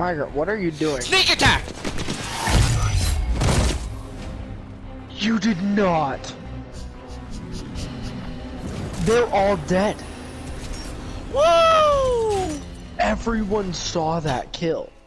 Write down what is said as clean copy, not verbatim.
Margaret, what are you doing? Sneak attack! You did not. They're all dead. Woo! Everyone saw that kill.